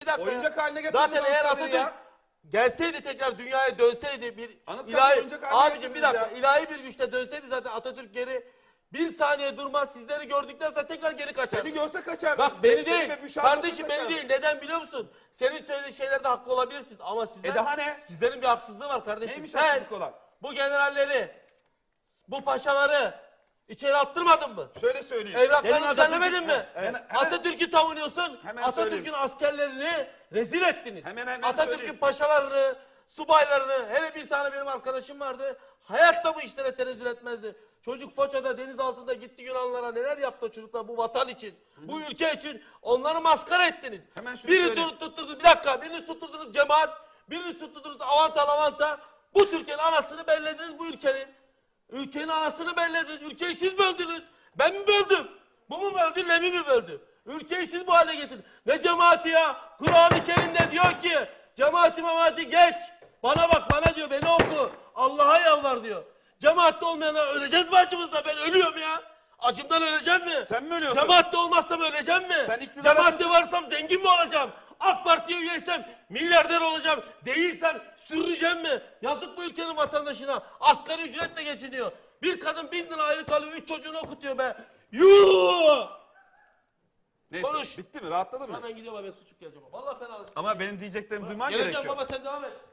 Bir dakika Oyuncak ya. haline getirdiniz Zaten eğer Anıtkabir'i Atatürk ya. gelseydi tekrar dünyaya dönseydi bir Anıtkabir ilahi oyuncak haline abicim bir getirdiniz dakika ya. ilahi bir güçle dönseydi zaten Atatürk geri bir saniye durmaz sizleri gördükten sonra tekrar geri kaçardı. Seni görse kaçardı. Bak beni Seni değil. ve Büşra görse Kardeşim beni kaçardı. değil. Neden biliyor musun? Senin söylediğin şeylerde haklı olabilirsiniz ama sizler daha ne? sizlerin bir haksızlığı var kardeşim. Neymiş Sen haksızlık olan? bu generalleri, bu paşaları içeri attırmadın mı? Şöyle söyleyeyim. Evraklarını düzenlemedin mi? Hemen- Atatürk'ü savunuyorsun. Hemen Atatürk'ün söyleyeyim. askerlerini rezil ettiniz. Hemen Atatürk'ün söyleyeyim. paşalarını, subaylarını, hele bir tane benim arkadaşım vardı. Hayatta bu işlere tenezzül etmezdi. Çocuk Foça'da deniz altında gitti Yunanlara neler yaptı çocuklar bu vatan için, bu ülke için. Onları maskara ettiniz. Hemen şunu Birini söyleyeyim. tutturdunuz, bir dakika, birini tutturdunuz cemaat, birini tutturdunuz avanta. Bu Türkiye'nin anasını bellediniz bu ülkenin. Ülkenin anasını bellediniz. Ülkeyi siz böldünüz. Ben mi böldüm? Bu mu böldü, Levi mi böldü? Ülkeyi siz bu hale getirdiniz. Ne cemaati ya? Kur'an-ı Kerim'de diyor ki cemaati memaati geç. Bana bak bana diyor beni oku. Allah'a yalvar diyor. Cemaatte olmayanlar öleceğiz mi acımızda? Ben ölüyorum ya. Acımdan öleceğim mi? Sen mi ölüyorsun? Cemaatte olmazsam öleceğim mi? Sen iktidara- Cemaatte varsam zengin mi olacağım? AK Parti'ye üyeysem milyarder olacağım. Değilsem sürüneceğim mi? Yazık bu ülkenin vatandaşına. Asgari ücretle geçiniyor. Bir kadın 1000 lira ayrı kalıyor. 3 çocuğunu okutuyor be. Yuuu! Neyse Konuş. bitti mi? Rahatladın mı? Ben gidiyorum abi suçup geleceğim. Vallahi fena. Ama benim diyeceklerimi duyman Geleceğim gerekiyor. baba sen devam et.